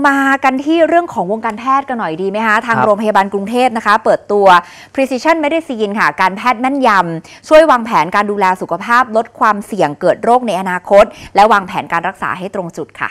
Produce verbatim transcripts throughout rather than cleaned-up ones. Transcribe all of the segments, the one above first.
มากันที่เรื่องของวงการแพทย์กันหน่อยดีไหมคะทางโรงพยาบาลกรุงเทพนะคะเปิดตัว Precision Medicine ค่ะการแพทย์แม่นยำช่วยวางแผนการดูแลสุขภาพลดความเสี่ยงเกิดโรคในอนาคตและวางแผนการรักษาให้ตรงจุดค่ะ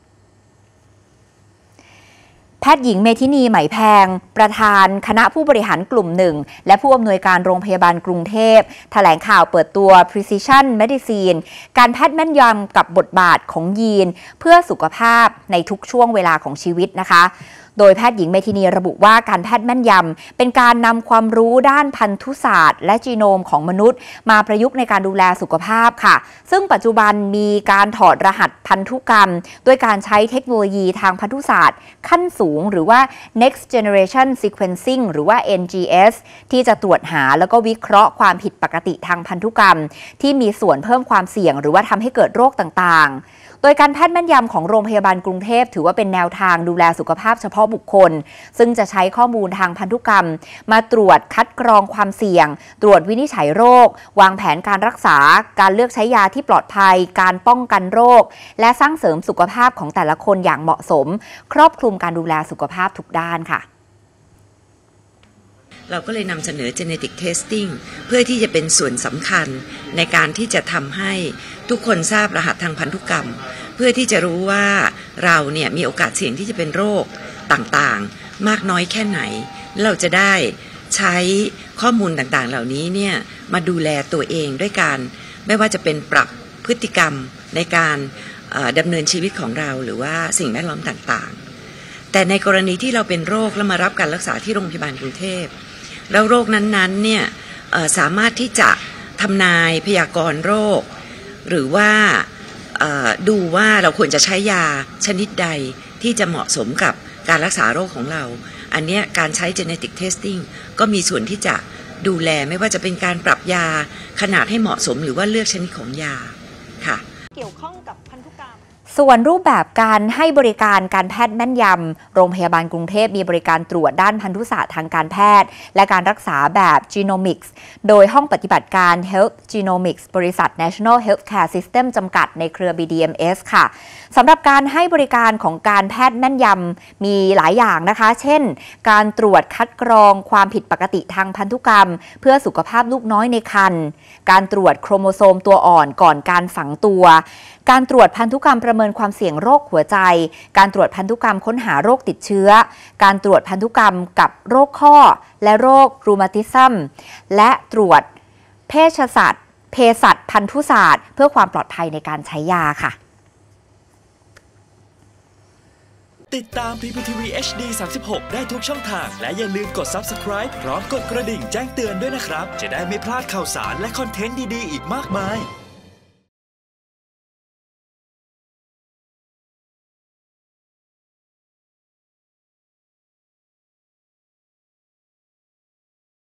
แพทย์หญิงเมธินีไหมแพงประธานคณะผู้บริหารกลุ่มหนึ่งและผู้อำนวยการโรงพยาบาลกรุงเทพแถลงข่าวเปิดตัว Precision Medicine การแพทย์แม่นยำกับบทบาทของยีนเพื่อสุขภาพในทุกช่วงเวลาของชีวิตนะคะโดยแพทย์หญิงเมธินีระบุว่าการแพทย์แม่นยำเป็นการนำความรู้ด้านพันธุศาสตร์และจีโนมของมนุษย์มาประยุกต์ในการดูแลสุขภาพค่ะซึ่งปัจจุบันมีการถอดรหัสพันธุกรรมด้วยการใช้เทคโนโลยีทางพันธุศาสตร์ขั้นสูงหรือว่า next generation sequencing หรือว่า เอ็น จี เอส ที่จะตรวจหาแล้วก็วิเคราะห์ความผิดปกติทางพันธุกรรมที่มีส่วนเพิ่มความเสี่ยงหรือว่าทำให้เกิดโรคต่างๆโดยการแพทย์แม่นยำของโรงพยาบาลกรุงเทพถือว่าเป็นแนวทางดูแลสุขภาพเฉพาะบุคคลซึ่งจะใช้ข้อมูลทางพันธุกรรมมาตรวจคัดกรองความเสี่ยงตรวจวินิจฉัยโรควางแผนการรักษาการเลือกใช้ยาที่ปลอดภัยการป้องกันโรคและสร้างเสริมสุขภาพของแต่ละคนอย่างเหมาะสมครอบคลุมการดูแลสุขภาพทุกด้านค่ะเราก็เลยนำเสนอ Genetic Testing เพื่อที่จะเป็นส่วนสำคัญในการที่จะทำให้ทุกคนทราบรหัสทางพันธุกรรมเพื่อที่จะรู้ว่าเราเนี่ยมีโอกาสเสี่ยงที่จะเป็นโรคต่างๆมากน้อยแค่ไหนเราจะได้ใช้ข้อมูลต่างๆเหล่านี้เนี่ยมาดูแลตัวเองด้วยการไม่ว่าจะเป็นปรับพฤติกรรมในการดำเนินชีวิตของเราหรือว่าสิ่งแวดล้อมต่างๆแต่ในกรณีที่เราเป็นโรคแล้วมารับการรักษาที่โรงพยาบาลกรุงเทพแล้วโรคนั้นๆเนี่ยสามารถที่จะทำนายพยากรณ์โรคหรือว่าดูว่าเราควรจะใช้ยาชนิดใดที่จะเหมาะสมกับการรักษาโรคของเราอันนี้การใช้ Genetic Testing ก็มีส่วนที่จะดูแลไม่ว่าจะเป็นการปรับยาขนาดให้เหมาะสมหรือว่าเลือกชนิดของยาค่ะเกี่ยวข้องกับพันธุกรรมส่วนรูปแบบการให้บริการการแพทย์แม่นยำโรงพยาบาลกรุงเทพมีบริการตรวจด้านพันธุศาสตร์ทางการแพทย์และการรักษาแบบ Genomics โดยห้องปฏิบัติการ Health Genomics บริษัท National Healthcare System จำกัดในเครือ บี ดี เอ็ม เอส ค่ะสำหรับการให้บริการของการแพทย์แม่นยำมีหลายอย่างนะคะเช่นการตรวจคัดกรองความผิดปกติทางพันธุกรรมเพื่อสุขภาพลูกน้อยในครรภ์การตรวจโครโมโซมตัวอ่อนก่อนการฝังตัวการตรวจพันธุกรรมประเมินความเสี่ยงโรคหัวใจการตรวจพันธุกรรมค้นหาโรคติดเชื้อการตรวจพันธุกรรมกับโรคข้อและโรครูมาติซึมและตรวจเภสัชเภสัชพันธุศาสตร์เพื่อความปลอดภัยในการใช้ยาค่ะติดตาม พี พี ที วี เอช ดี สามสิบหกได้ทุกช่องทางและอย่าลืมกด ซับสไครบ์ พร้อมกดกระดิ่งแจ้งเตือนด้วยนะครับจะได้ไม่พลาดข่าวสารและคอนเทนต์ดีๆอีกมากมาย